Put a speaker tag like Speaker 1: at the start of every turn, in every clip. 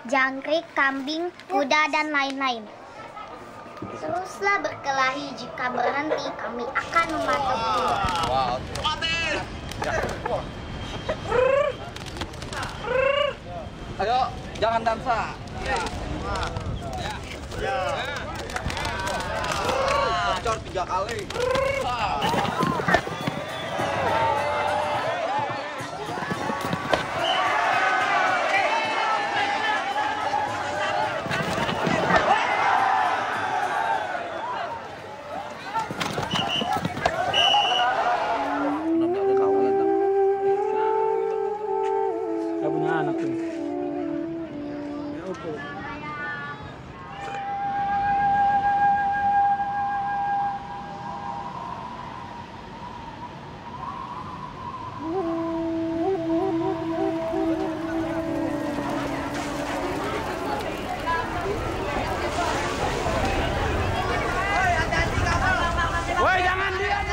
Speaker 1: jangkrik, kambing, kuda, dan lain-lain. Teruslah berkelahi, jika berhenti kami akan mematok.
Speaker 2: Ayo, jangan dansa. Bocor 3 kali.
Speaker 3: Saya punya anak tuh. Ya oke. Woi, jangan diam.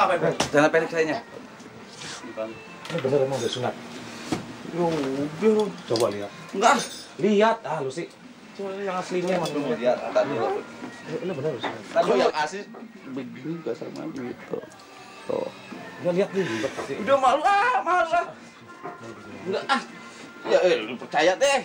Speaker 2: ngapain, Bang? Jangan pendek sayanya.
Speaker 3: Ini bener emang udah sunat.
Speaker 2: Yo, udah.
Speaker 3: Coba lihat.
Speaker 2: Enggak.
Speaker 3: Lihat, lu sih. Coba yang aslinya mas dulu.
Speaker 2: Lihat, tadi.
Speaker 3: Ini bener sunat.
Speaker 2: Tadi yang asli begini dasar gitu. Tuh.
Speaker 3: Ya lihat nih, pasti.
Speaker 2: Udah malu ah. Enggak ah. Ya, lu percaya deh.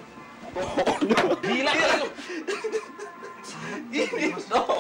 Speaker 2: Gila lu. Ini dong.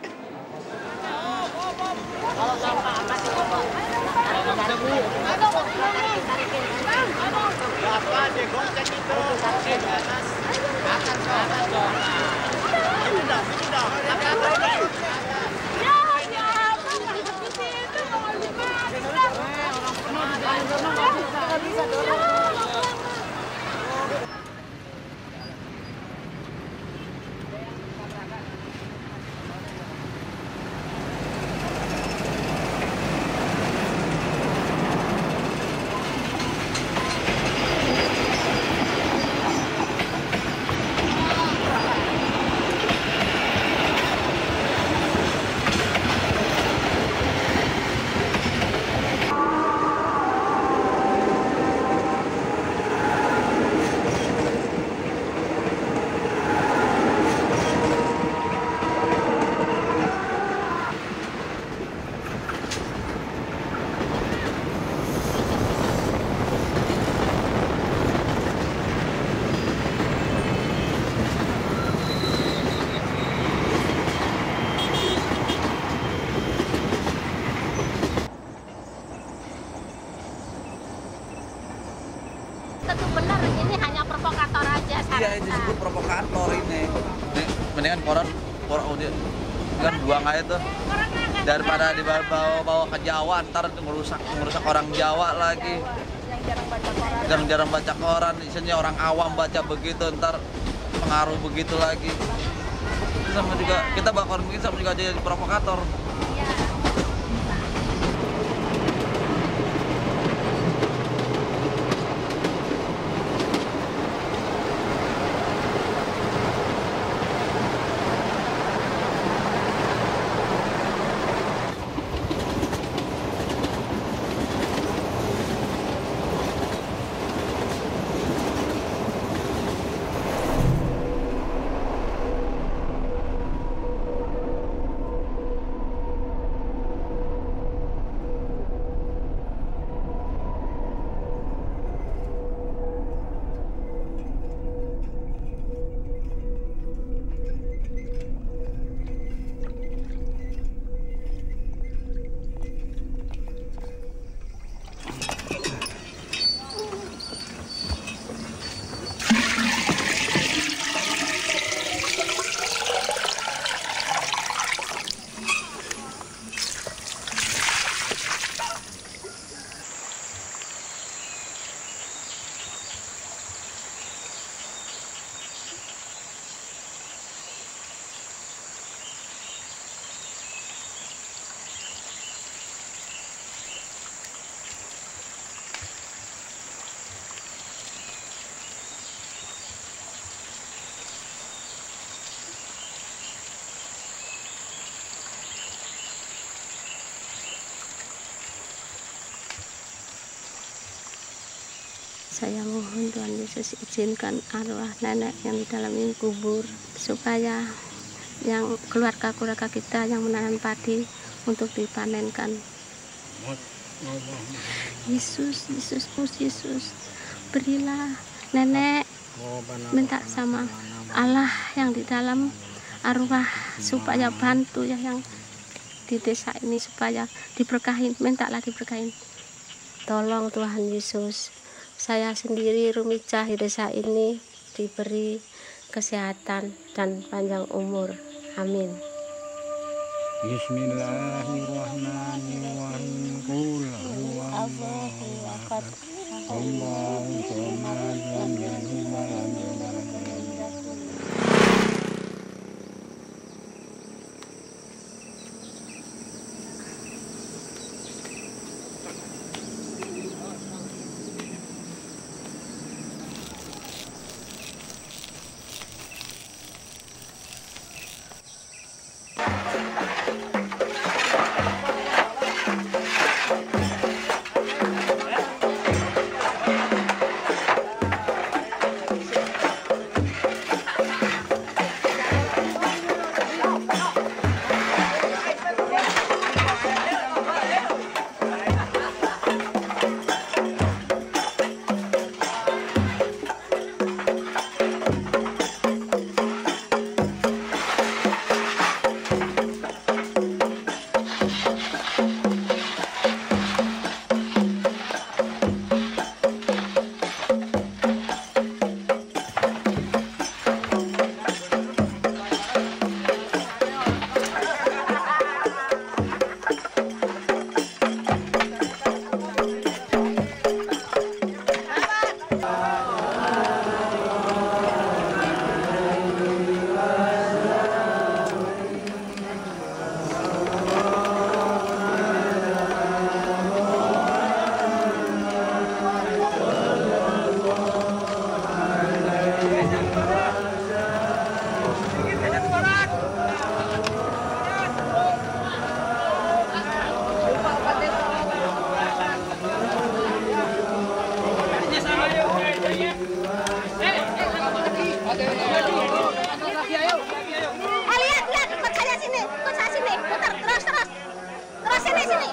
Speaker 4: Tentu benar ini hanya provokator aja.
Speaker 2: Iya, ini disebut provokator ini. Nih, mendingan koran udah kan buang aja tuh. Daripada dibawa ke Jawa, ntar ngerusak orang Jawa lagi. Jarang-jarang baca koran, isinya orang awam baca begitu, ntar pengaruh begitu lagi. Sama juga kita bakal mungkin sama juga jadi provokator.
Speaker 4: Saya mohon Tuhan Yesus izinkan arwah nenek yang di dalam ini kubur, supaya yang keluarga-keluarga kita yang menanam padi untuk dipanenkan. Yesus, berilah nenek, minta sama Allah yang di dalam arwah supaya bantu ya yang di desa ini supaya diberkahin, mintalah diberkahin. Tolong Tuhan Yesus, saya sendiri Rumijah di desa ini diberi kesehatan dan panjang umur. Amin.
Speaker 5: Bismillahirrahmanirrahim. Qul huwallahu ahad. Allahu samad. Lam yalid wa lam yulad.
Speaker 4: sini.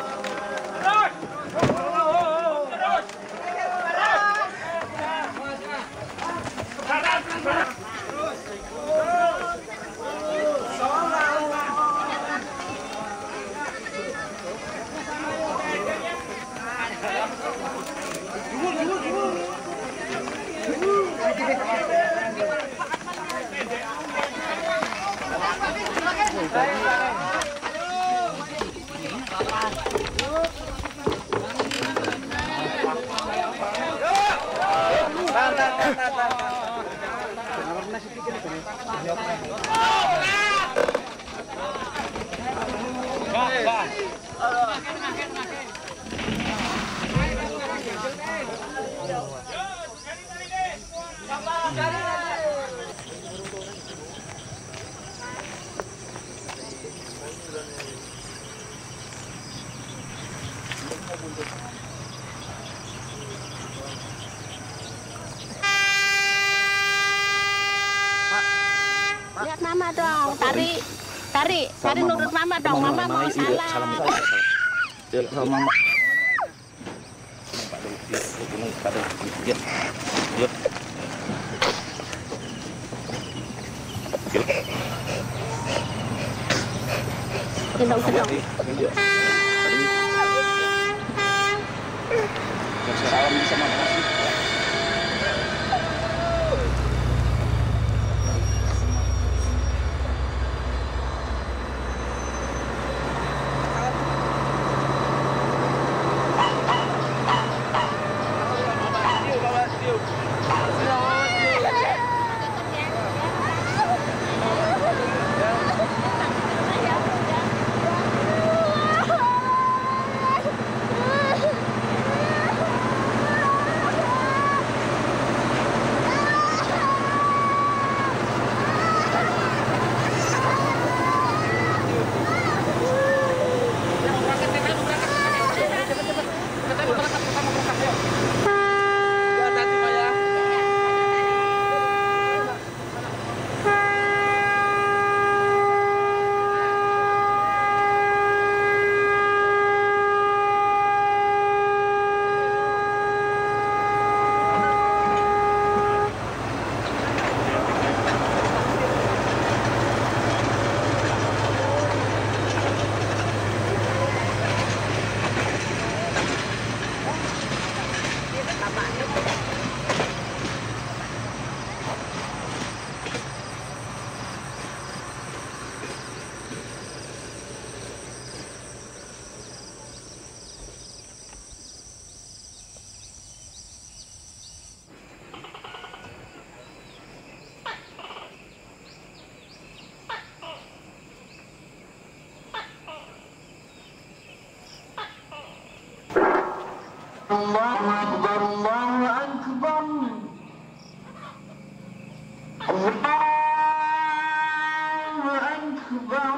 Speaker 4: Lihat mama dong, tarik nurut mama dong, mama mau salam.
Speaker 2: Ya, sama mama.
Speaker 4: Gendong.
Speaker 2: Salam sama mama.
Speaker 6: Allahu Akbar, Allahu Akbar. Allahu Akbar,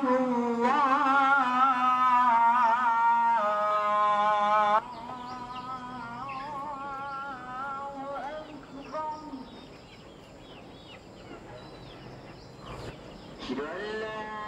Speaker 6: Allahu Akbar.